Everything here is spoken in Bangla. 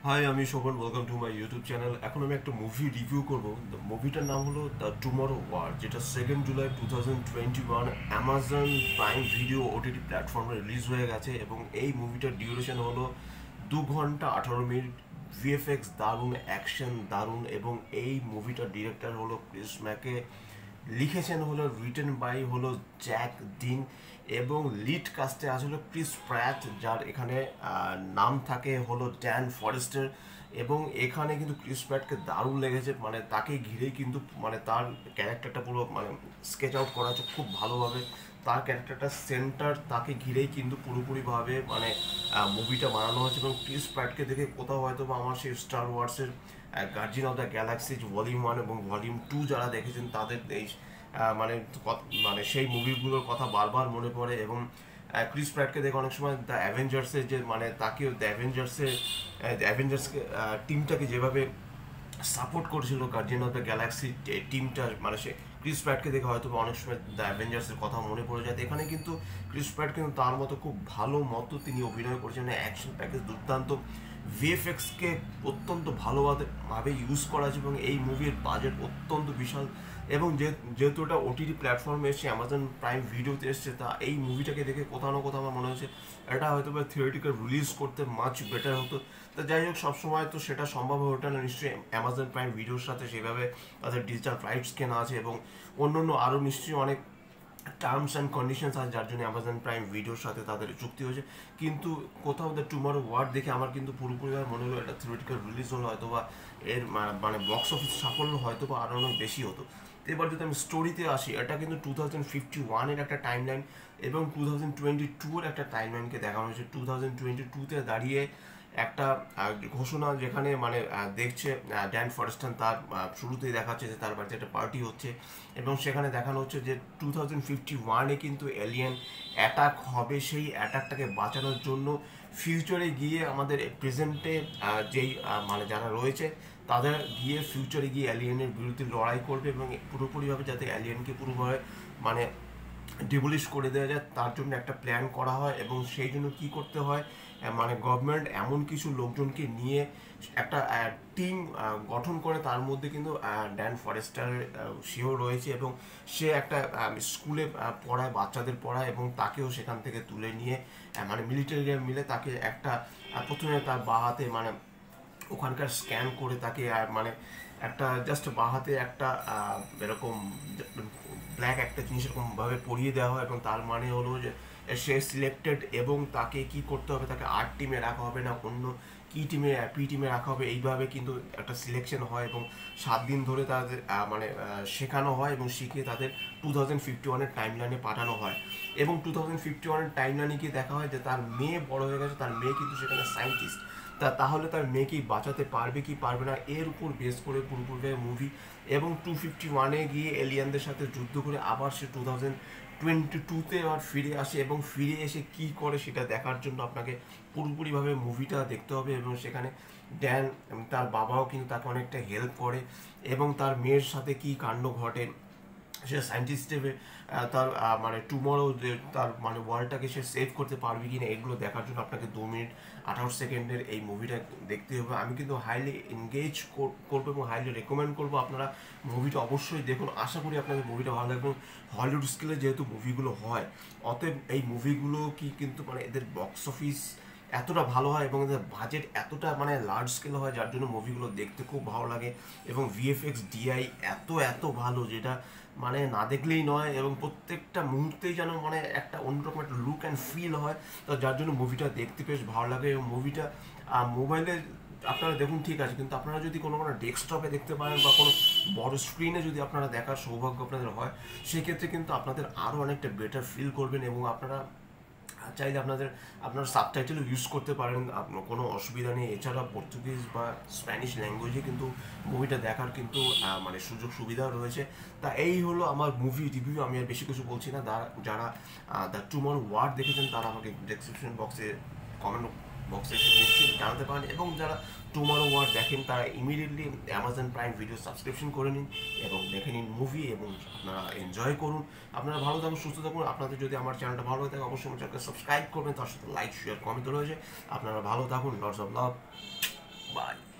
হাই, আমি Shovan. Welcome to my YouTube channel. এখন আমি একটা মুভি রিভিউ করব। মুভিটার নাম হলো দ্য টুমরো ওয়ার, যেটা 2 July 2021 Amazon Prime Video OTT প্ল্যাটফর্মে রিলিজ হয়ে গেছে। এবং এই মুভিটার ডিউরেশন হলো 2 ঘন্টা 18 মিনিট। ভিএফএক্স দারুণ, অ্যাকশন দারুণ, এবং এই মুভিটার ডিরেক্টর হলো ক্রিস ম্যাকে, লিখেছেন হলো, রিটেন বাই হলো জ্যাক ডিন, এবং লিড কাস্টে আছে হলো ক্রিস প্র্যাট, যার এখানে নাম থাকে হলো ড্যান ফরেস্টার। এবং এখানে কিন্তু ক্রিস প্র্যাটকে দারুণ লেগেছে, মানে তাকে ঘিরেই কিন্তু মানে তার ক্যারেক্টারটা পুরো মানে স্কেচ আউট করা হচ্ছে খুব ভালোভাবে। তার ক্যারেক্টারটা সেন্টার, তাকে ঘিরেই কিন্তু পুরোপুরিভাবে মানে মুভিটা বানানো হয়েছে। এবং ক্রিস প্র্যাটকে দেখে কোথাও হয়তো বা আমার সেই স্টার ওয়ার্সের guardian of the galaxy volume 1 এবং ভলিউম 2 যারা দেখেছেন তাদের এই মানে মানে সেই মুভিগুলোর কথা বারবার মনে পড়ে। এবং ক্রিস প্র্যাটকে দেখে অনেক সময় দ্য অ্যাভেঞ্জার্সের যে মানে তাকেও দ্য অ্যাভেঞ্জার্সকে টিমটাকে যেভাবে সাপোর্ট করেছিল গার্জিয়ান অফ দ্য গ্যালাক্সি টিমটা, মানে সে ক্রিস প্র্যাটকে দেখে হয়তো অনেক সময় দ্য অ্যাভেঞ্জার্সের কথা মনে পড়ে যায়। এখানে কিন্তু ক্রিস প্র্যাট কিন্তু তার মতো খুব ভালো মতো তিনি অভিনয় করেছেন। অ্যাকশন প্যাকেজ দুর্দান্ত, ভিএফএক্সকে অত্যন্ত ভালোভাবে ইউজ করা আছে, এবং এই মুভির বাজেট অত্যন্ত বিশাল। এবং যেহেতু এটা ওটিটি প্ল্যাটফর্মে এসছে, অ্যামাজন প্রাইম ভিডিওতে এসছে, তা এই মুভিটাকে দেখে কোথাও না কোথাও আমার মনে হচ্ছে এটা হয়তো বা থিয়েটিক্যাল রিলিজ করতে মাচ বেটার হতো। তা যাই হোক, সবসময় তো সেটা সম্ভব হয়ে ওঠে না নিশ্চয়ই। অ্যামাজন প্রাইম ভিডিওর সাথে সেভাবে তাদের ডিজিটাল রাইটস কেনা আছে, এবং অন্য অন্য আরও নিশ্চয়ই অনেক টার্মস অ্যান্ড কন্ডিশনস আছে যার জন্য অ্যামাজন প্রাইম ভিডিওর সাথে তাদের চুক্তি হয়েছে। কিন্তু কোথাও দ্য টুমরো ওয়ার দেখে আমার কিন্তু পুরোপুরিভাবে মনে হলো এটা থিওরিটিক্যাল রিলিজ হলো হয়তো বা এর মানে বক্স অফিস সাফল্য হয়তো বা আরও অনেক বেশি হতো। তো এবার যদি আমি স্টোরিতে আসি, এটা কিন্তু 2051-এর একটা টাইম লাইন এবং 2022-এর একটা টাইম লাইনকে দেখানো হয়েছে। 2022-তে দাঁড়িয়ে একটা ঘোষণা, যেখানে মানে দেখছে ড্যান ফরেস্টার তার শুরুতেই দেখাচ্ছে যে তার বাড়িতে একটা পার্টি হচ্ছে, এবং সেখানে দেখানো হচ্ছে যে 2051-এ কিন্তু এলিয়েন অ্যাটাক হবে। সেই অ্যাটাকটাকে বাঁচানোর জন্য ফিউচারে গিয়ে আমাদের প্রেজেন্টে যেই মানে যারা রয়েছে তাদের গিয়ে ফিউচারে গিয়ে এলিয়েনের বিরুদ্ধে লড়াই করবে, এবং পুরোপুরিভাবে যাতে এলিয়েনকে পুরোভাবে মানে ডিবলিশ করে দেওয়া যায় তার জন্য একটা প্ল্যান করা হয়। এবং সেই জন্য কী করতে হয়, মানে গভর্নমেন্ট এমন কিছু লোকজনকে নিয়ে একটা টিম গঠন করে, তার মধ্যে কিন্তু ড্যান ফরেস্টার সেও রয়েছে, এবং সে একটা স্কুলে পড়ায়, বাচ্চাদের পড়ায়, এবং তাকেও সেখান থেকে তুলে নিয়ে মানে মিলিটারিরা মিলে তাকে একটা প্রথমে তার বাঁ হাতে মানে ওখানকার স্ক্যান করে তাকে মানে একটা জাস্ট বাঁ হাতে একটা এরকম ব্ল্যাক একটা জিনিস এরকমভাবে পরিয়ে দেওয়া হয়, এবং তার মানে হলো যে সে সিলেক্টেড, এবং তাকে কি করতে হবে, তাকে আর টিমে রাখা হবে না অন্য পি টিমে রাখা হবে। এইভাবে কিন্তু একটা সিলেকশন হয়, এবং 7 দিন ধরে তাদের মানে শেখানো হয়, এবং শিখিয়ে তাদের 2051-এর টাইম লাইনে পাঠানো হয়। এবং 2051-এর টাইম লাইনে গিয়ে দেখা হয় যে তার মেয়ে বড় হয়ে গেছে, তার মেয়ে কিন্তু সেখানে সায়েন্টিস্ট। তাহলে তার মেয়েকেই বাঁচাতে পারবে কি পারবে না এর উপর বেস করে পুরোপুরি মুভি। এবং 251-এ গিয়ে এলিয়ানদের সাথে যুদ্ধ করে আবার সে 2022-তে আবার ফিরে আসে, এবং ফিরে এসে কি করে সেটা দেখার জন্য আপনাকে পুরোপুরিভাবে মুভিটা দেখতে হবে। এবং সেখানে ড্যান তার বাবাও কিন্তু তাকে অনেকটা হেল্প করে, এবং তার মেয়ের সাথে কি কাণ্ড ঘটে, সে সায়েন্টিস্ট হিসেবে তার মানে টুমরো যে তার মানে ওয়ার্ল্ডটাকে সে সেভ করতে পারবে কি না, এগুলো দেখার জন্য আপনাকে 2 মিনিট 28 সেকেন্ডের এই মুভিটা দেখতে হবে। আমি কিন্তু হাইলি এনগেজ করবো এবং হাইলি রেকমেন্ড করবো আপনারা মুভিটা অবশ্যই দেখুন। আশা করি আপনাদের মুভিটা ভালো লাগবে। হলিউড স্কেলে যেহেতু মুভিগুলো হয়, অতএব এই মুভিগুলো কি কিন্তু মানে এদের বক্স অফিস এতটা ভালো হয়, এবং এদের বাজেট এতটা মানে লার্জ স্কেল হয়, যার জন্য মুভিগুলো দেখতে খুব ভালো লাগে। এবং ভিএফএক্স ডিআই এত এত ভালো, যেটা মানে না দেখলেই নয়, এবং প্রত্যেকটা মুহূর্তেই যেন মানে একটা অন্যরকম একটা লুক অ্যান্ড ফিল হয়। তো যার জন্য মুভিটা দেখতে বেশ ভালো লাগে। এবং মুভিটা মোবাইলে আপনারা দেখুন ঠিক আছে, কিন্তু আপনারা যদি কোনো ডেস্কটপে দেখতে পারেন বা কোনো বড় স্ক্রিনে যদি আপনারা দেখার সৌভাগ্য আপনাদের হয়, সেক্ষেত্রে কিন্তু আপনাদের আরও অনেকটা বেটার ফিল করবেন। এবং আপনারা চাইলে আপনার সাবটাইটেলও ইউজ করতে পারেন, আপনার কোনো অসুবিধা নেই। এছাড়া পর্তুগিজ বা স্প্যানিশ ল্যাঙ্গুয়েজে কিন্তু মুভিটা দেখার কিন্তু মানে সুযোগ সুবিধাও রয়েছে। তা এই হলো আমার মুভি রিভিউ। আমি আর বেশি কিছু বলছি না। যারা দ্য টুমরো ওয়ার দেখেছেন তারা আমাকে ডেসক্রিপশন বক্সে কমেন্ট বক্সে নিশ্চয়ই জানাতে পারেন, এবং যারা টুমরো ওয়ার দেখেন তারা immediately Amazon Prime Video subscription করে নিন এবং দেখে নিন মুভি, এবং আপনারা এনজয় করুন। আপনারা ভালো থাকুন, সুস্থ থাকুন। আপনাদের যদি আমার চ্যানেলটা ভালো লাগে অবশ্যই আমার চ্যানেলকে সাবস্ক্রাইব করবেন, তার সাথে লাইক শেয়ার কমেন্ট রয়েছে। আপনারা ভালো থাকুন। Lots of love. বাই।